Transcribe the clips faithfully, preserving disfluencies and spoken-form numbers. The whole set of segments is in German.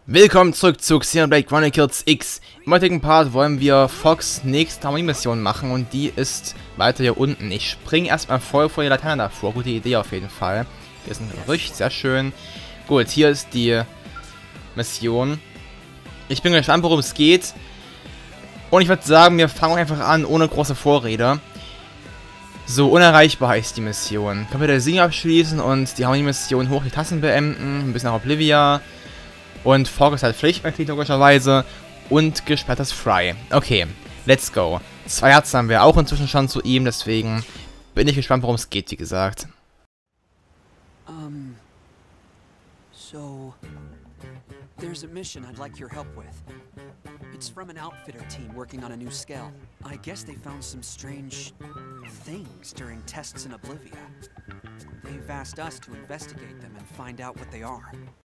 Willkommen zurück zu Xenoblade Chronicles X. Im heutigen Part wollen wir Fox nächste Harmonie-Mission machen und die ist weiter hier unten. Ich springe erstmal voll vor die Laterne davor. Gute Idee auf jeden Fall. Hier ist ein Gerücht, sehr schön. Gut, hier ist die Mission. Ich bin gespannt, worum es geht. Und ich würde sagen, wir fangen einfach an, ohne große Vorrede. So, unerreichbar heißt die Mission. Können wir den Sieg abschließen und die Harmonie-Mission hoch die Tassen beenden. Ein bisschen nach Oblivia. Und Fox hat Pflichtmitglied logischerweise. Und gesperrtes Fry. Okay, let's go. Zwei Herzen haben wir auch inzwischen schon zu ihm, deswegen bin ich gespannt, worum es geht, wie gesagt. Um, so, there's a mission I'd like your help with. It's from an outfitter team working on a new scale. I guess they found some strange things during tests in Oblivia. They've asked us to investigate them and find out what they are.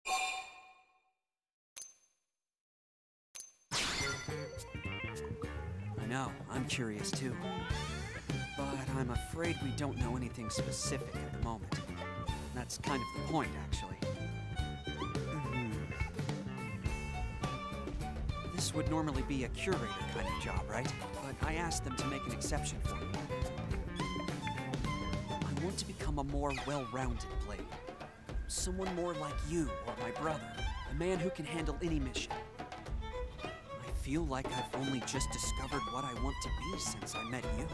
I know, I'm curious too. But I'm afraid we don't know anything specific at the moment. That's kind of the point, actually. This would normally be a curator kind of job, right? But I asked them to make an exception for me. I want to become a more well-rounded blade. Someone more like you or my brother. A man who can handle any mission. I feel like I've only just discovered what I want to be since I met you.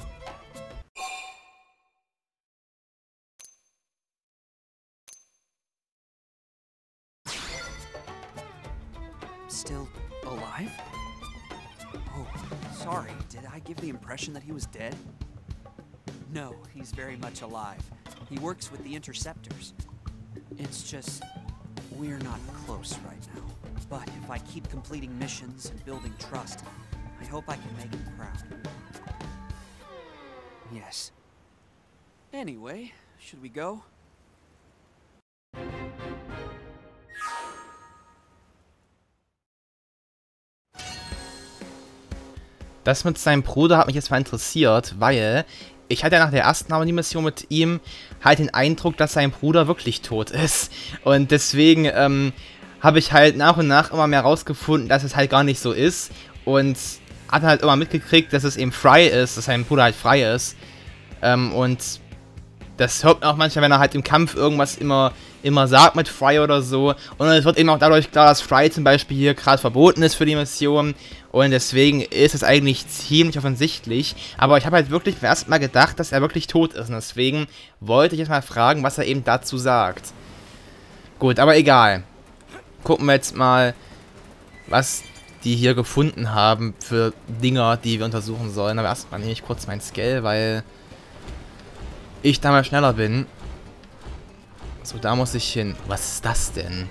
Still alive? Oh, sorry. Did I give the impression that he was dead? No, he's very much alive. He works with the Interceptors. It's just, we're not close right now. But if I keep completing missions and building trust, I hope I can make him proud. Yes. Anyway, should we go? Das mit seinem Bruder hat mich jetzt mal interessiert, weil ich hatte ja nach der ersten Harmonie-Mission mit ihm halt den Eindruck, dass sein Bruder wirklich tot ist. Und deswegen ähm, habe ich halt nach und nach immer mehr rausgefunden, dass es halt gar nicht so ist. Und hat halt immer mitgekriegt, dass es eben Fry ist, dass sein Bruder halt frei ist. Ähm, und das hört man auch manchmal, wenn er halt im Kampf irgendwas immer, immer sagt mit Fry oder so. Und es wird eben auch dadurch klar, dass Fry zum Beispiel hier gerade verboten ist für die Mission. Und deswegen ist es eigentlich ziemlich offensichtlich. Aber ich habe halt wirklich beim ersten Mal gedacht, dass er wirklich tot ist. Und deswegen wollte ich jetzt mal fragen, was er eben dazu sagt. Gut, aber egal. Gucken wir jetzt mal, was die hier gefunden haben für Dinger, die wir untersuchen sollen. Aber erstmal nehme ich kurz mein Scale, weil ich da mal schneller bin. So, da muss ich hin. Was ist das denn?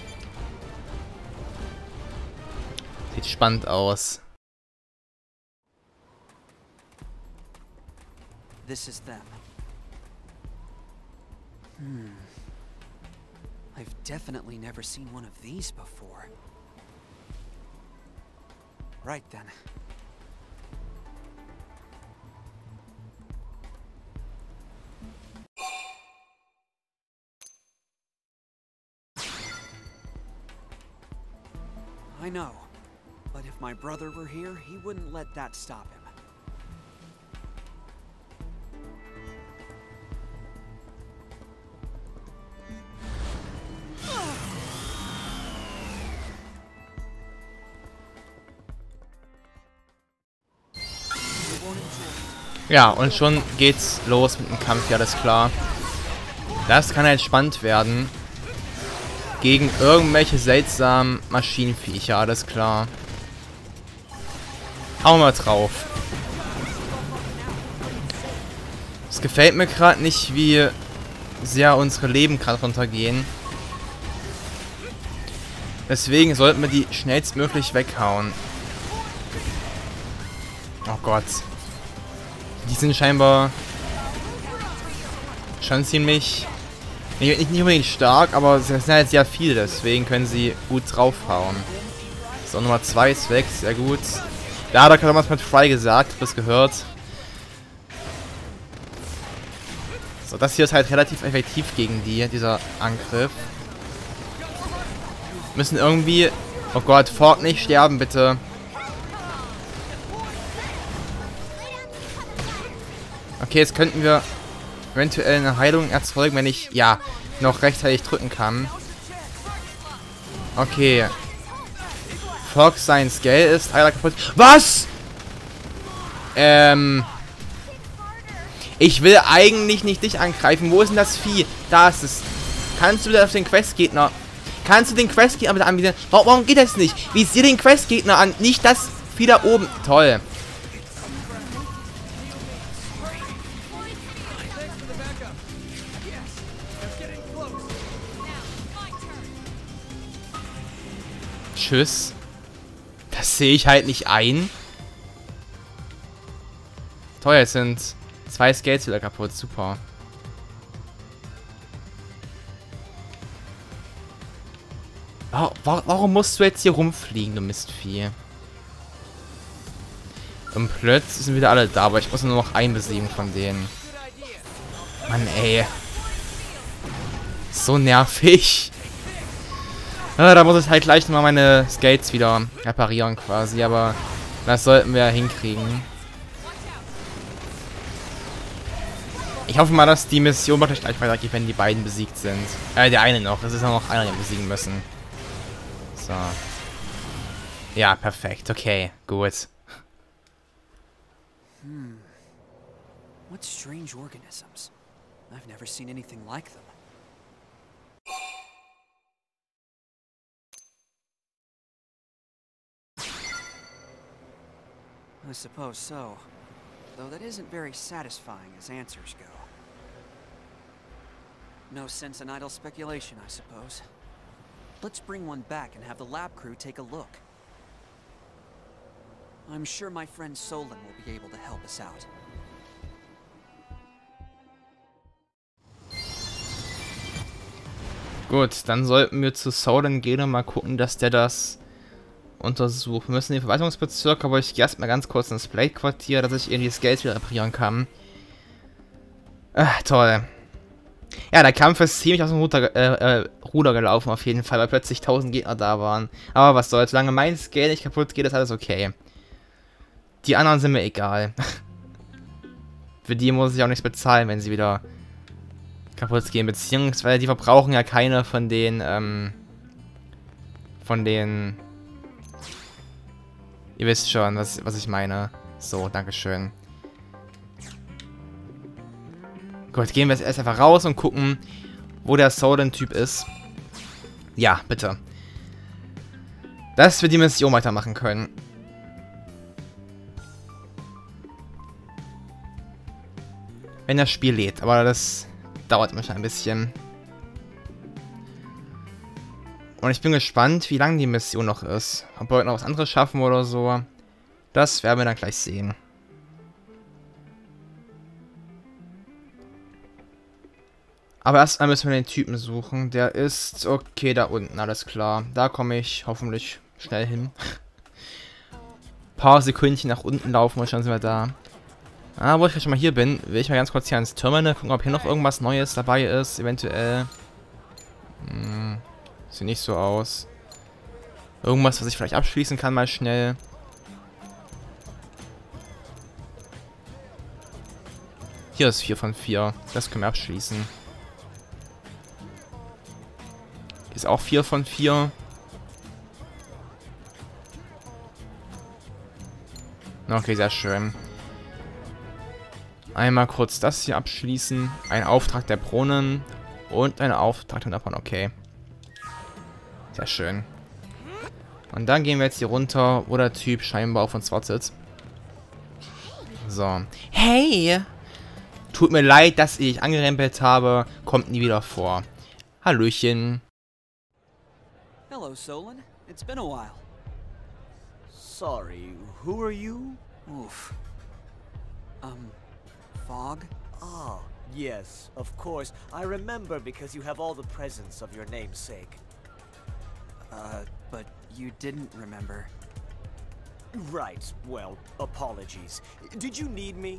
Sieht spannend aus. This is them. Hmm. I've definitely never seen one of these before. Right then. I know, but if my brother were here, he wouldn't let that stop him. Ja, und schon geht's los mit dem Kampf, ja, das ist klar. Das kann halt spannend werden. Gegen irgendwelche seltsamen Maschinenviecher, alles klar. Hauen wir drauf. Es gefällt mir gerade nicht, wie sehr unsere Leben gerade runtergehen. Deswegen sollten wir die schnellstmöglich weghauen. Oh Gott. Die sind scheinbar schon ziemlich... Nicht, nicht unbedingt stark, aber es sind halt sehr viele, deswegen können sie gut draufhauen. So, Nummer zwei ist weg, sehr gut. Ja, da hat er was mit Fry gesagt, das gehört. So, das hier ist halt relativ effektiv gegen die, dieser Angriff. Müssen irgendwie Oh Gott, Fork, nicht sterben, bitte. Okay, jetzt könnten wir eventuell eine Heilung erzeugen, wenn ich, ja, noch rechtzeitig drücken kann. Okay. Fork, sein Scale ist Heiler kaputt. Was? Ähm... Ich will eigentlich nicht dich angreifen. Wo ist denn das Vieh? Da ist es. Kannst du bitte auf den Questgegner... Kannst du den Questgegner bitte anbieten? Warum, warum geht das nicht? Visier den Questgegner an. Nicht das Vieh da oben. Toll. Tschüss. Das sehe ich halt nicht ein. Toll, jetzt sind... Zwei Skates wieder kaputt, super. Warum, warum musst du jetzt hier rumfliegen, du Mistvieh? Und plötzlich sind wieder alle da, aber ich muss nur noch einen besiegen von denen. Mann, ey. So nervig. Ja, da muss ich halt gleich nochmal meine Skates wieder reparieren quasi, aber das sollten wir hinkriegen. Ich hoffe mal, dass die Mission wirklich gleich weitergeht, wenn die beiden besiegt sind. Äh, der eine noch. Es ist noch einer, den wir besiegen müssen. So. Ja, perfekt. Okay, gut. Hmm. What strange organisms? I've never seen anything like them. I suppose so. Though that isn't very satisfying as answers go. No sense in idle speculation, I suppose. Let's bring one back and have the lab crew take a look. I'm sure my friend Solon will be able to help us out. Gut, dann sollten wir zu Solon gehen und mal gucken, dass der das untersucht. Wir müssen den Verwaltungsbezirk, aber ich gehe erstmal ganz kurz ins Blade-Quartier, dass ich irgendwie das Geld wieder reparieren kann. Ah, toll. Ja, der Kampf ist ziemlich aus dem Ruder, äh, äh, Ruder gelaufen auf jeden Fall, weil plötzlich tausend Gegner da waren. Aber was soll's, solange mein Scale nicht kaputt geht, ist alles okay. Die anderen sind mir egal. Für die muss ich auch nichts bezahlen, wenn sie wieder kaputt gehen, beziehungsweise die verbrauchen ja keine von den, ähm, von den... Ihr wisst schon, was, was ich meine. So, dankeschön. Gut, gehen wir jetzt erst einfach raus und gucken, wo der Solon-Typ ist. Ja, bitte. Dass wir die Mission weitermachen können. Wenn das Spiel lädt, aber das dauert manchmal ein bisschen. Und ich bin gespannt, wie lange die Mission noch ist. Ob wir heute noch was anderes schaffen oder so. Das werden wir dann gleich sehen. Aber erstmal müssen wir den Typen suchen. Der ist, okay, da unten, alles klar. Da komme ich hoffentlich schnell hin. Ein paar Sekündchen nach unten laufen und schon sind wir da. Ah, wo ich schon mal hier bin, will ich mal ganz kurz hier ans Terminal gucken, ob hier noch irgendwas Neues dabei ist. Eventuell. Hm, sieht nicht so aus. Irgendwas, was ich vielleicht abschließen kann, mal schnell. Hier ist vier von vier. Das können wir abschließen. Ist auch vier von vier. Okay, sehr schön. Einmal kurz das hier abschließen. Ein Auftrag der Brunnen. Und ein Auftrag davon, okay. Sehr schön. Und dann gehen wir jetzt hier runter, wo der Typ scheinbar auf uns wartet. So. Hey! Tut mir leid, dass ich angerempelt habe. Kommt nie wieder vor. Hallöchen. Hello, Solon. It's been a while. Sorry, who are you? Oof. Um, Fog? Ah, yes, of course. I remember because you have all the presents of your namesake. Uh, but you didn't remember. Right, well, apologies. Did you need me?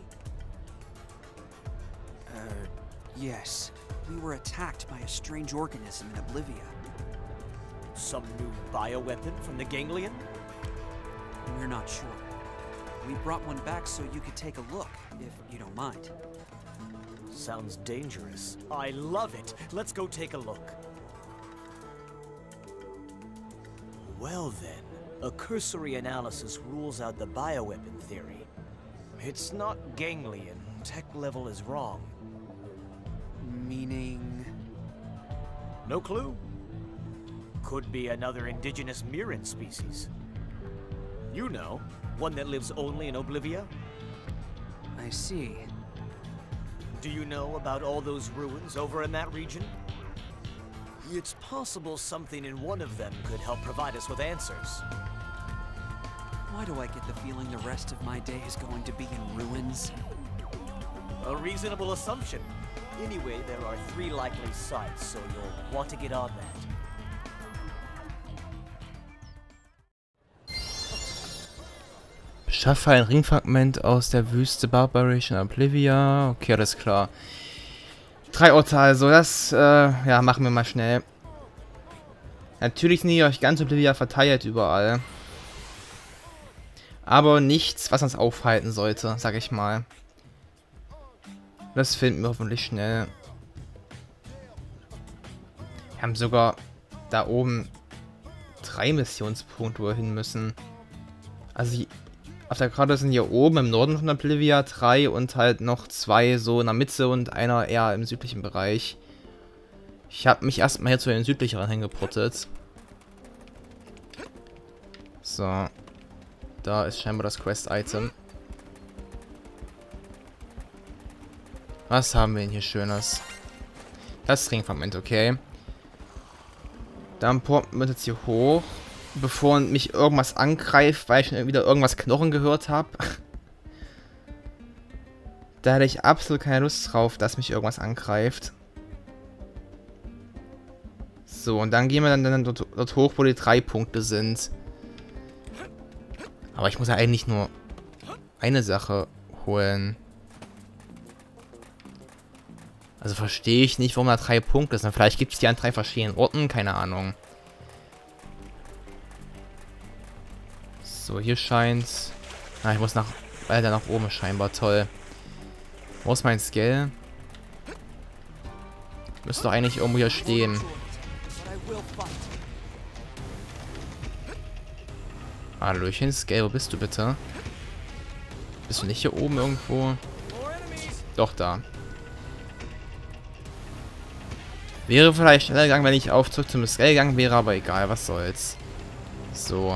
Uh, yes. We were attacked by a strange organism in Oblivia. Some new bioweapon from the Ganglion? We're not sure. We brought one back so you could take a look, if you don't mind. Sounds dangerous. I love it. Let's go take a look. Well then, a cursory analysis rules out the bioweapon theory. It's not Ganglion. Tech level is wrong. Meaning... No clue? Could be another indigenous Mirren species. You know, one that lives only in Oblivia? I see. Do you know about all those ruins over in that region? It's possible something in one of them could help provide us with answers. Why do I get the feeling the rest of my day is going to be in ruins? A reasonable assumption. Anyway, there are three likely sites, so you'll want to get on that. Beschaffe ein Ringfragment aus der Wüste Barbaration Oblivia. Okay, alles klar. Drei Orte also, das, äh, ja, machen wir mal schnell. Natürlich sind hier euch ganz Oblivia verteilt überall. Aber nichts, was uns aufhalten sollte, sag ich mal. Das finden wir hoffentlich schnell. Wir haben sogar da oben drei Missionspunkte, wo wir hin müssen. Also die, auf der Karte sind hier oben im Norden von Oblivia drei und halt noch zwei so in der Mitte und einer eher im südlichen Bereich. Ich habe mich erstmal hier zu den südlicheren hingeportet. So. Da ist scheinbar das Quest-Item. Was haben wir denn hier Schönes? Das Ringfragment, okay. Dann porten wir jetzt hier hoch, bevor mich irgendwas angreift, weil ich schon wieder irgendwas Knochen gehört habe. Da hätte ich absolut keine Lust drauf, dass mich irgendwas angreift. So, und dann gehen wir dann, dann dort, dort hoch, wo die drei Punkte sind. Aber ich muss ja eigentlich nur eine Sache holen. Also verstehe ich nicht, warum da drei Punkte sind. Vielleicht gibt es die an drei verschiedenen Orten, keine Ahnung. So, hier scheint... Ah, ich muss nach... Weiter nach oben scheinbar, toll. Wo ist mein Scale? Müsste doch eigentlich irgendwo hier stehen. Hallöchen, Scale, wo bist du bitte? Bist du nicht hier oben irgendwo? Doch, da. Wäre vielleicht schneller gegangen, wenn ich auf zurück zum Scale gegangen wäre, aber egal, was soll's. So.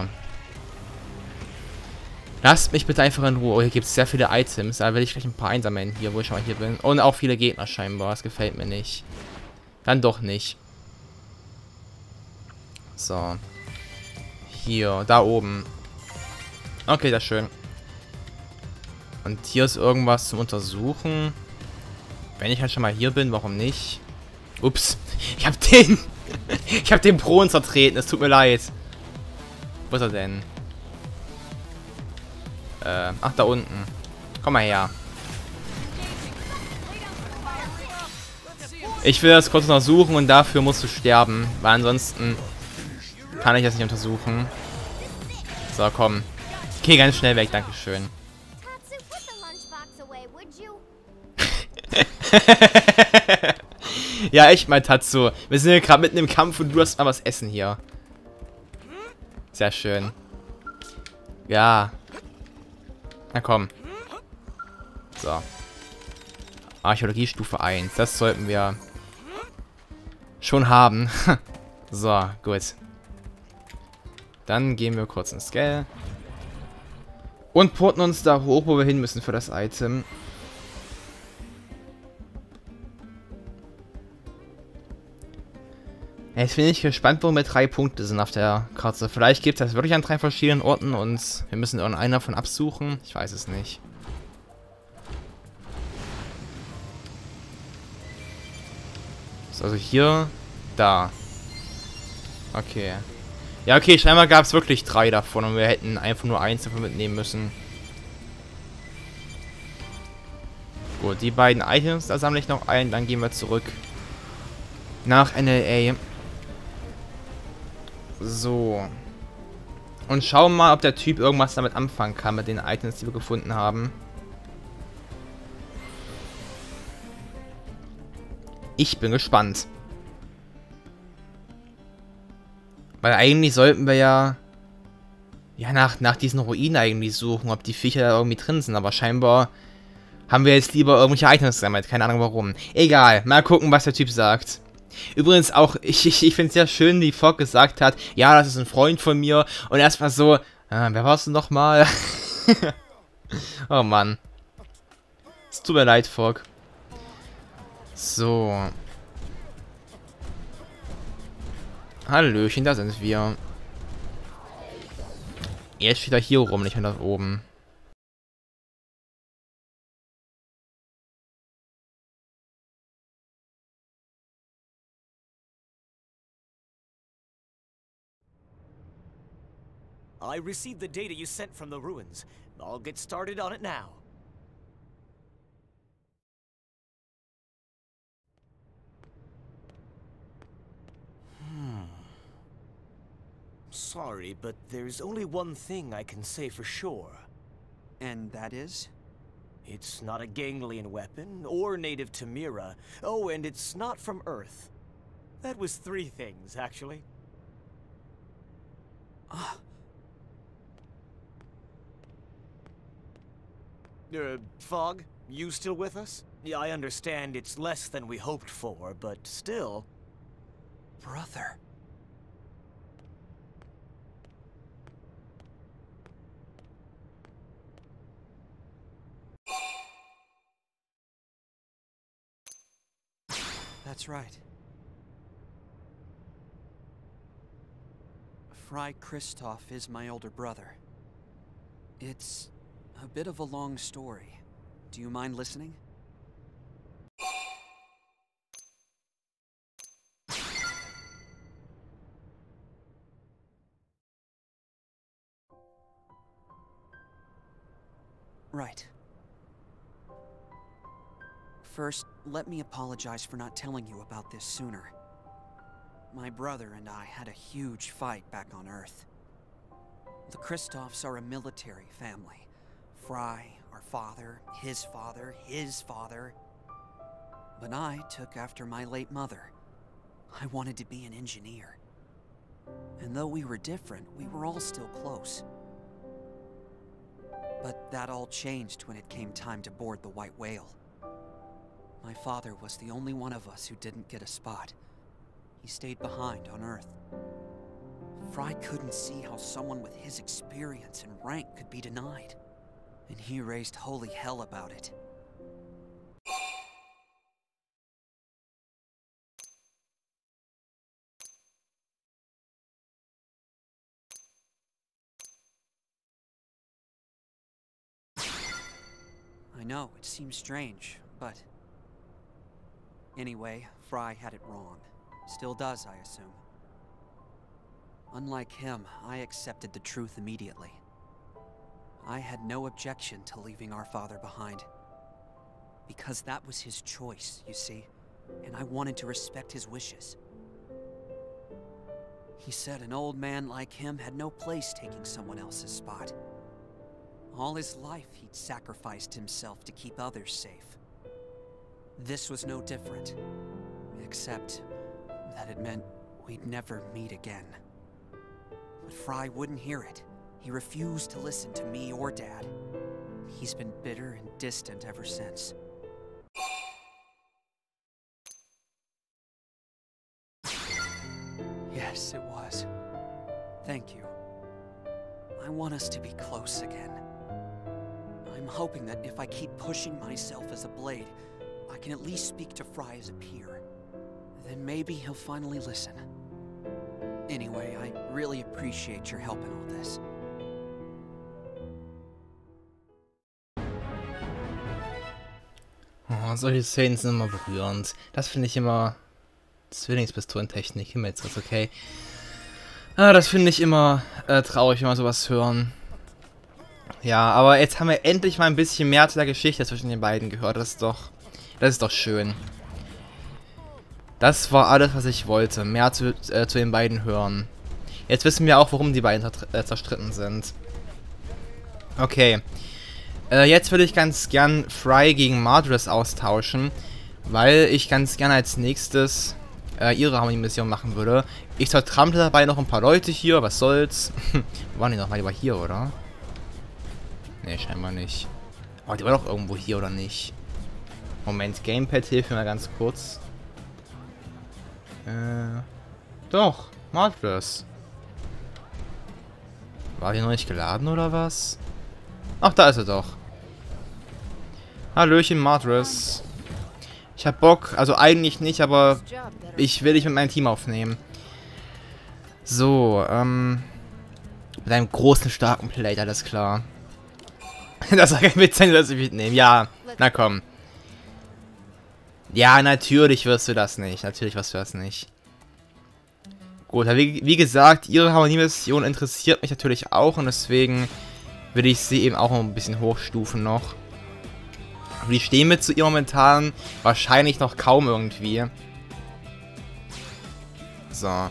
Lasst mich bitte einfach in Ruhe. Oh, hier gibt es sehr viele Items. Da will ich gleich ein paar einsammeln hier, wo ich schon mal hier bin. Und auch viele Gegner scheinbar. Das gefällt mir nicht. Dann doch nicht. So. Hier, da oben. Okay, das ist schön. Und hier ist irgendwas zum Untersuchen. Wenn ich halt schon mal hier bin, warum nicht? Ups. Ich hab den... ich hab den Pro zertreten. Es tut mir leid. Wo ist er denn? Äh, ach, da unten. Komm mal her. Ich will das kurz untersuchen und dafür musst du sterben. Weil ansonsten kann ich das nicht untersuchen. So, komm. Geh ganz schnell weg, dankeschön. Ja, echt mal, Tatsu. Wir sind ja gerade mitten im Kampf und du hast mal was essen hier. Sehr schön. Ja. Na komm. So. Archäologie Stufe eins. Das sollten wir schon haben. So, gut. Dann gehen wir kurz ins Scale. Und porten uns da hoch, wo wir hin müssen für das Item. Jetzt bin ich gespannt, warum wir drei Punkte sind auf der Karte. Vielleicht gibt es das wirklich an drei verschiedenen Orten und wir müssen irgendeinen davon absuchen. Ich weiß es nicht. So, also hier, da. Okay. Ja, okay, scheinbar gab es wirklich drei davon und wir hätten einfach nur eins davon mitnehmen müssen. Gut, die beiden Items, da sammle ich noch ein, dann gehen wir zurück nach N L A. So. Und schauen mal, ob der Typ irgendwas damit anfangen kann, mit den Items, die wir gefunden haben. Ich bin gespannt. Weil eigentlich sollten wir ja... Ja, nach, nach diesen Ruinen eigentlich suchen, ob die Viecher da irgendwie drin sind. Aber scheinbar haben wir jetzt lieber irgendwelche Items gesammelt. Keine Ahnung warum. Egal, mal gucken, was der Typ sagt. Übrigens auch, ich, ich, ich finde es sehr schön, wie Fogg gesagt hat, ja, das ist ein Freund von mir. Und erstmal so, äh, wer warst du nochmal? Oh Mann. Es tut mir leid, Fogg. So. Hallöchen, da sind wir. Jetzt steht er hier rum, nicht mehr da oben. I received the data you sent from the ruins. I'll get started on it now. Hmm. Sorry, but there's only one thing I can say for sure. And that is? It's not a Ganglion weapon, or native to Mira. Oh, and it's not from Earth. That was three things, actually. Ah. Uh, Fogg, you still with us? Yeah, I understand it's less than we hoped for, but still... Brother. That's right. Fry Kristoff is my older brother. It's a bit of a long story. Do you mind listening? Right. First, let me apologize for not telling you about this sooner. My brother and I had a huge fight back on Earth. The Kristoffs are a military family. Fry, our father, his father, his father. But I took after my late mother. I wanted to be an engineer. And though we were different, we were all still close. But that all changed when it came time to board the White Whale. My father was the only one of us who didn't get a spot. He stayed behind on Earth. Fry couldn't see how someone with his experience and rank could be denied. And he raised holy hell about it. I know, it seems strange, but... Anyway, Fry had it wrong. Still does, I assume. Unlike him, I accepted the truth immediately. I had no objection to leaving our father behind. Because that was his choice, you see, and I wanted to respect his wishes. He said an old man like him had no place taking someone else's spot. All his life, he'd sacrificed himself to keep others safe. This was no different, except that it meant we'd never meet again. But Fry wouldn't hear it. He refused to listen to me or Dad. He's been bitter and distant ever since. Yes, it was. Thank you. I want us to be close again. I'm hoping that if I keep pushing myself as a blade, I can at least speak to Fry as a peer. Then maybe he'll finally listen. Anyway, I really appreciate your help in all this. Oh, solche Szenen sind immer berührend. Das finde ich immer... Zwillingspistolentechnik, Himmelsriss, okay. Ah, das finde ich immer äh, traurig, wenn wir sowas hören. Ja, aber jetzt haben wir endlich mal ein bisschen mehr zu der Geschichte zwischen den beiden gehört. Das ist doch... Das ist doch schön. Das war alles, was ich wollte. Mehr zu, äh, zu den beiden hören. Jetzt wissen wir auch, warum die beiden äh, zerstritten sind. Okay. Äh, jetzt würde ich ganz gern Fry gegen Mardress austauschen, weil ich ganz gerne als nächstes äh, ihre Harmonie-Mission machen würde. Ich zertrample dabei noch ein paar Leute hier, was soll's. Wo waren die noch mal? Die war hier, oder? Ne, scheinbar nicht. Oh, die war doch irgendwo hier, oder nicht? Moment, Gamepad, hilf mir mal ganz kurz. Äh, doch, Mardress. War die noch nicht geladen, oder was? Ach, da ist er doch. Hallöchen, Mardress. Ich hab Bock, also eigentlich nicht, aber ich will dich mit meinem Team aufnehmen. So, ähm... mit einem großen, starken Plate, alles klar. Das war kein Witz, dass ich mitnehmen. Ja, na komm. Ja, natürlich wirst du das nicht. Natürlich wirst du das nicht. Gut, wie, wie gesagt, ihre Harmonie-Mission interessiert mich natürlich auch und deswegen will ich sie eben auch ein bisschen hochstufen noch. Wie stehen wir zu ihr momentan? Wahrscheinlich noch kaum irgendwie. So.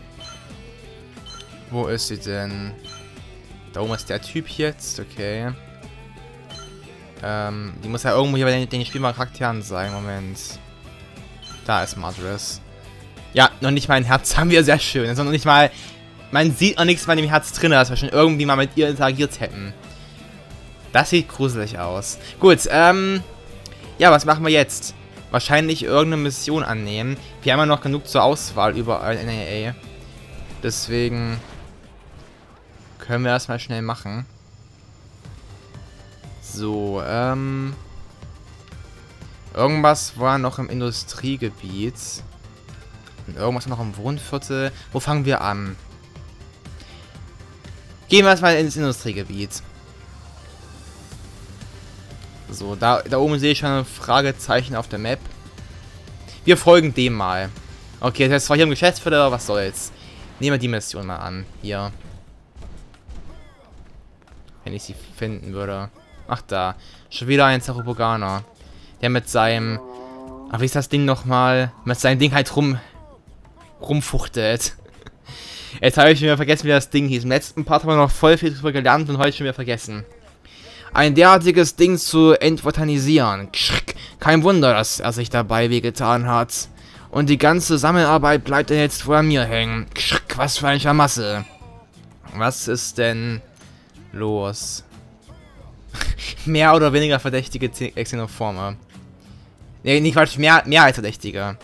Wo ist sie denn? Da oben ist der Typ jetzt, okay. Ähm, die muss ja irgendwo hier bei den, den spielbaren Charakteren sein. Moment. Da ist Mardress. Ja, noch nicht mal ein Herz haben wir, sehr schön. Also noch nicht mal... Man sieht noch nichts bei dem Herz drin, dass wir schon irgendwie mal mit ihr interagiert hätten. Das sieht gruselig aus. Gut, ähm... ja, was machen wir jetzt? Wahrscheinlich irgendeine Mission annehmen. Wir haben ja noch genug zur Auswahl überall in N A A. Deswegen... können wir das mal schnell machen. So, ähm... irgendwas war noch im Industriegebiet. Und irgendwas noch im Wohnviertel. Wo fangen wir an? Gehen wir erstmal ins Industriegebiet. So, da, da oben sehe ich schon ein Fragezeichen auf der Map. Wir folgen dem mal. Okay, das ist zwar hier im Geschäftsviertel, was soll's. Nehmen wir die Mission mal an. Hier. Wenn ich sie finden würde. Ach da. Schon wieder ein Zaruboganer. Der mit seinem... ach, wie ist das Ding nochmal? Mit seinem Ding halt rum... rumfuchtelt. Jetzt habe ich schon wieder vergessen, wie das Ding hieß. Im letzten Part haben wir noch voll viel drüber gelernt und heute schon wieder vergessen. Ein derartiges Ding zu entbotanisieren. Kein Wunder, dass er sich dabei wehgetan hat. Und die ganze Sammelarbeit bleibt dann jetzt vor mir hängen. Was für ein Schlamassel. Was ist denn los? Mehr oder weniger verdächtige Xenoforme. Ne, nicht Quatsch, mehr, mehr als verdächtige.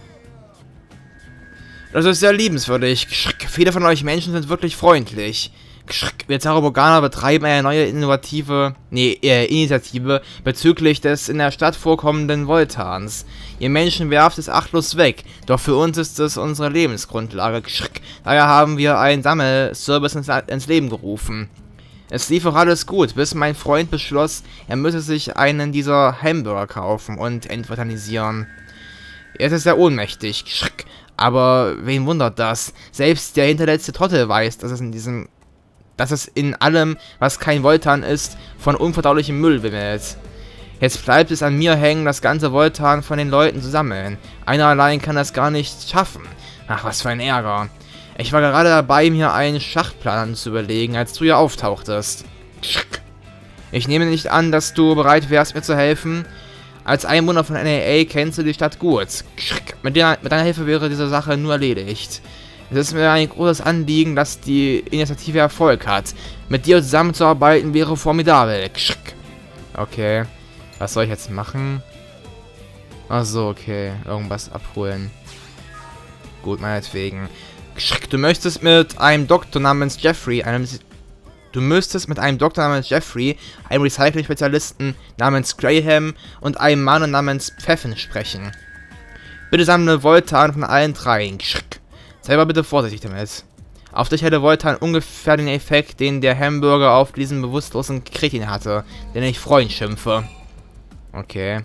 Das ist sehr liebenswürdig. Viele von euch Menschen sind wirklich freundlich. Wir Zaruboganer betreiben eine neue innovative, nee, äh, Initiative bezüglich des in der Stadt vorkommenden Voltans. Ihr Menschen werft es achtlos weg, doch für uns ist es unsere Lebensgrundlage. Daher haben wir einen Sammelservice ins, ins Leben gerufen. Es lief auch alles gut, bis mein Freund beschloss, er müsse sich einen dieser Hamburger kaufen und entbotanisieren. Er ist sehr ohnmächtig, aber wen wundert das? Selbst der hinterletzte Trottel weiß, dass es in diesem, dass es in allem, was kein Voltan ist, von unverdaulichem Müll wimmelt. Jetzt bleibt es an mir hängen, das ganze Voltan von den Leuten zu sammeln. Einer allein kann das gar nicht schaffen. Ach, was für ein Ärger. Ich war gerade dabei, mir einen Schachplan zu überlegen, als du hier auftauchtest. Ich nehme nicht an, dass du bereit wärst, mir zu helfen. Als Einwohner von N A A kennst du die Stadt gut. Mit, der, mit deiner Hilfe wäre diese Sache nur erledigt. Es ist mir ein großes Anliegen, dass die Initiative Erfolg hat. Mit dir zusammenzuarbeiten wäre formidabel. Okay. Was soll ich jetzt machen? Achso, okay. Irgendwas abholen. Gut, meinetwegen. Du möchtest mit einem Doktor namens Jeffrey, einem... Du müsstest mit einem Doktor namens Jeffrey, einem Recycling-Spezialisten namens Graham und einem Mann namens Pfeffen sprechen. Bitte sammle Voltan von allen dreien. Sei aber bitte vorsichtig damit. Auf dich hätte Voltan ungefähr den Effekt, den der Hamburger auf diesen bewusstlosen Kretin hatte, den ich Freund schimpfe. Okay.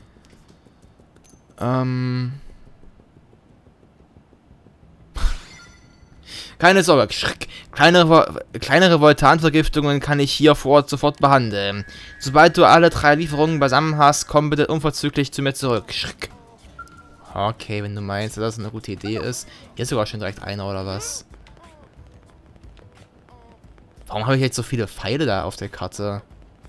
Ähm... Keine Sorge, kleinere, kleinere Voltanvergiftungen kann ich hier vor Ort sofort behandeln. Sobald du alle drei Lieferungen beisammen hast, komm bitte unverzüglich zu mir zurück. Okay, wenn du meinst, dass das eine gute Idee ist. Hier ist sogar schon direkt einer, oder was? Warum habe ich jetzt so viele Pfeile da auf der Karte?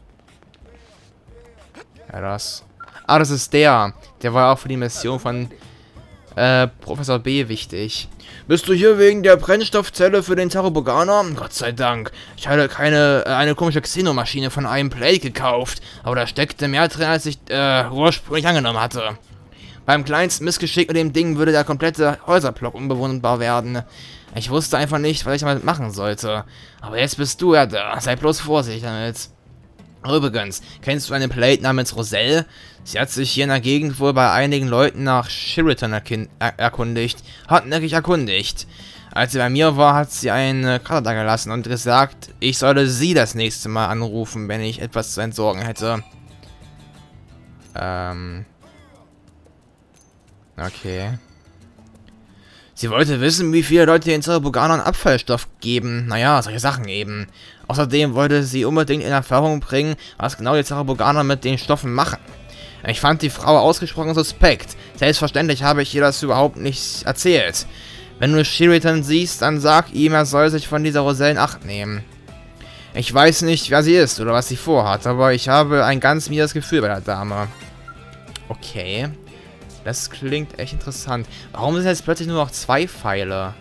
Ja, das. Ah, das ist der. Der war auch für die Mission von äh, Professor B wichtig. Bist du hier wegen der Brennstoffzelle für den Taraboganer? Gott sei Dank. Ich hatte keine, äh, eine komische Xenomaschine von einem Play gekauft. Aber da steckte mehr drin, als ich äh, ursprünglich angenommen hatte. Beim kleinsten Missgeschick mit dem Ding würde der komplette Häuserblock unbewohnbar werden. Ich wusste einfach nicht, was ich damit machen sollte. Aber jetzt bist du ja da. Sei bloß vorsichtig damit. Übrigens, kennst du eine Plate namens Roselle? Sie hat sich hier in der Gegend wohl bei einigen Leuten nach Shiriton er erkundigt. Hartnäckig erkundigt. Als sie bei mir war, hat sie eine Karte da gelassen und gesagt, ich solle sie das nächste Mal anrufen, wenn ich etwas zu entsorgen hätte. Ähm... Okay. Sie wollte wissen, wie viele Leute den Taraboganern Abfallstoff geben. Naja, solche Sachen eben. Außerdem wollte sie unbedingt in Erfahrung bringen, was genau die Taraboganer mit den Stoffen machen. Ich fand die Frau ausgesprochen suspekt. Selbstverständlich habe ich ihr das überhaupt nicht erzählt. Wenn du Shiriton siehst, dann sag ihm, er soll sich von dieser Roselle in Acht nehmen. Ich weiß nicht, wer sie ist oder was sie vorhat, aber ich habe ein ganz mieses Gefühl bei der Dame. Okay. Das klingt echt interessant. Warum sind jetzt plötzlich nur noch zwei Pfeile?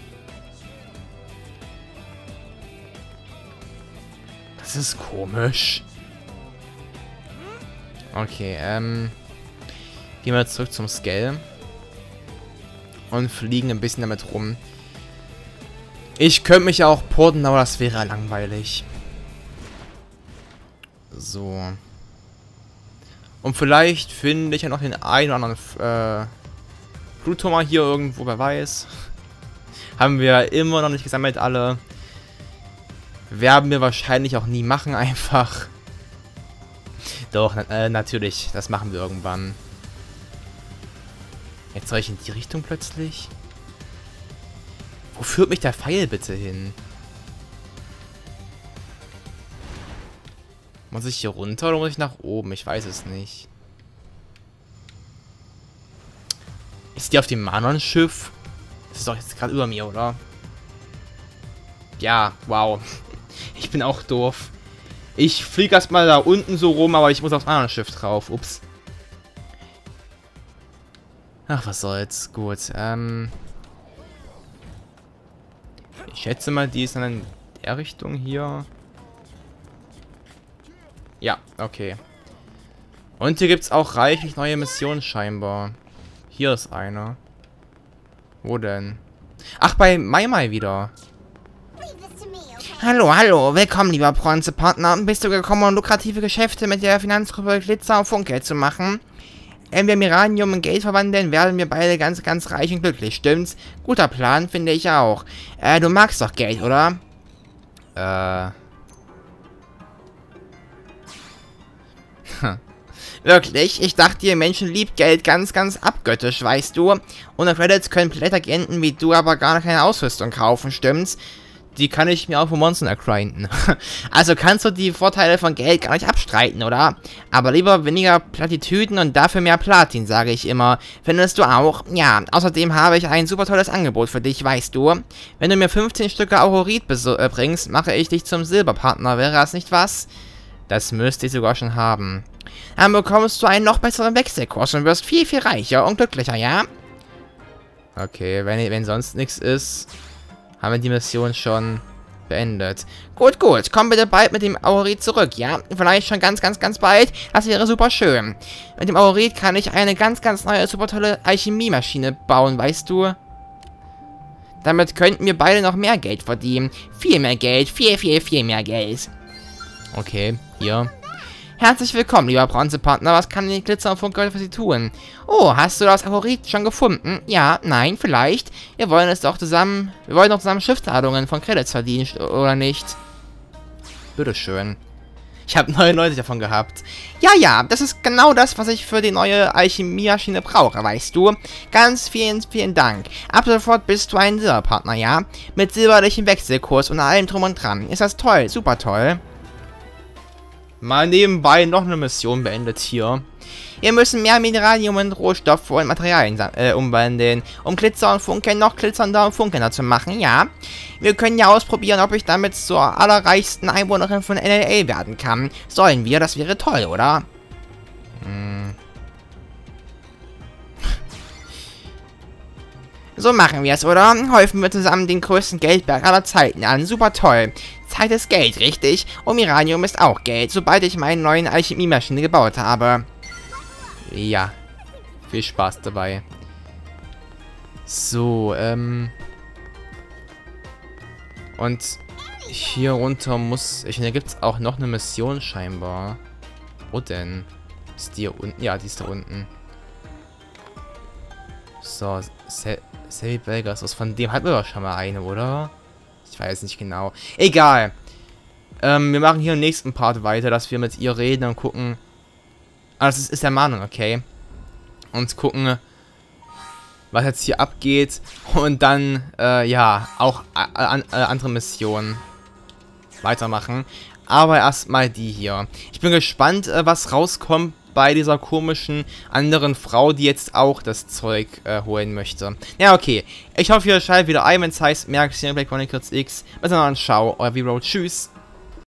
Das ist komisch. Okay, ähm... gehen wir zurück zum Scale. Und fliegen ein bisschen damit rum. Ich könnte mich auch porten, aber das wäre langweilig. So. Und vielleicht finde ich ja noch den einen oder anderen äh, Bluttumor hier irgendwo, wer weiß. Haben wir immer noch nicht gesammelt, alle. Werden wir wahrscheinlich auch nie machen, einfach. Doch, äh, natürlich, das machen wir irgendwann. Jetzt soll ich in die Richtung plötzlich? Wo führt mich der Pfeil bitte hin? Muss ich hier runter oder muss ich nach oben? Ich weiß es nicht. Ist die auf dem Manon-Schiff? Das ist doch jetzt gerade über mir, oder? Ja, wow. Ich bin auch doof. Ich fliege erstmal da unten so rum, aber ich muss aufs Manon-Schiff drauf. Ups. Ach, was soll's. Gut, ähm... ich schätze mal, die ist dann in der Richtung hier. Ja, okay. Und hier gibt es auch reichlich neue Missionen scheinbar. Hier ist eine. Wo denn? Ach, bei Mai Mai wieder. Hallo, hallo. Willkommen, lieber Bronzepartner. Bist du gekommen, um lukrative Geschäfte mit der Finanzgruppe Glitzer und Funkgeld zu machen? Wenn wir Miranium in Geld verwandeln, werden wir beide ganz, ganz reich und glücklich, stimmt's? Guter Plan, finde ich auch. Äh, du magst doch Geld, oder? Äh... Wirklich? Ich dachte, ihr Menschen liebt Geld ganz, ganz abgöttisch, weißt du? Ohne Credits können Plättagenten wie du aber gar keine Ausrüstung kaufen, stimmt's? Die kann ich mir auch vom Monster grinden. Also kannst du die Vorteile von Geld gar nicht abstreiten, oder? Aber lieber weniger Plattitüden und dafür mehr Platin, sage ich immer. Findest du auch? Ja, außerdem habe ich ein super tolles Angebot für dich, weißt du? Wenn du mir fünfzehn Stücke Aurorith äh, bringst, mache ich dich zum Silberpartner, wäre das nicht was? Das müsste ich sogar schon haben. Dann bekommst du einen noch besseren Wechselkurs und wirst viel, viel reicher und glücklicher, ja? Okay, wenn, wenn sonst nichts ist, haben wir die Mission schon beendet. Gut, gut. Komm bitte bald mit dem Aurorith zurück, ja? Vielleicht schon ganz, ganz, ganz bald. Das wäre super schön. Mit dem Aurorith kann ich eine ganz, ganz neue, super tolle Alchemiemaschine bauen, weißt du? Damit könnten wir beide noch mehr Geld verdienen. Viel mehr Geld. Viel, viel, viel mehr Geld. Okay, hier. Herzlich willkommen, lieber Bronzepartner. Was kann die Glitzer und Funkgeld für Sie tun? Oh, hast du das Aurorith schon gefunden? Ja, nein, vielleicht. Wir wollen es doch zusammen... Wir wollen doch zusammen Schiffsladungen von Credits verdienen, oder nicht? Bitteschön. Ich habe neunundneunzig davon gehabt. Ja, ja, das ist genau das, was ich für die neue Alchemiemaschine brauche, weißt du? Ganz vielen, vielen Dank. Ab sofort bist du ein Silberpartner, ja? Mit silberlichem Wechselkurs und allem drum und dran. Ist das toll? Super toll. Mal nebenbei noch eine Mission beendet hier. Wir müssen mehr Mineralien und Rohstoffe und Materialien äh, umwandeln, um Glitzer und Funken noch glitzernder und funkelnder zu machen, ja. Wir können ja ausprobieren, ob ich damit zur allerreichsten Einwohnerin von N L A werden kann. Sollen wir? Das wäre toll, oder? Hm. So machen wir es, oder? Häufen wir zusammen den größten Geldberg aller Zeiten an. Super toll. Zeit ist Geld, richtig? Und Miranium ist auch Geld, sobald ich meine neuen Alchemiemaschine gebaut habe. Ja. Viel Spaß dabei. So, ähm... Und hier runter muss ich... Da gibt es auch noch eine Mission scheinbar. Wo denn? Ist die hier unten? Ja, die ist da unten. So, Sally Belgas. Was von dem hatten wir doch schon mal eine, oder? Ich weiß nicht genau. Egal. Ähm, wir machen hier im nächsten Part weiter, dass wir mit ihr reden und gucken. Ah, das ist, ist der Mahnung, okay. Und gucken, was jetzt hier abgeht. Und dann, äh, ja, auch äh, an, äh, andere Missionen weitermachen. Aber erstmal die hier. Ich bin gespannt, äh, was rauskommt bei dieser komischen anderen Frau, die jetzt auch das Zeug äh, holen möchte. Ja, okay. Ich hoffe, ihr schaltet wieder ein, wenn es heißt, Merkst Black Chronicles X. Bis dann, ciao, euer V-Road. Tschüss.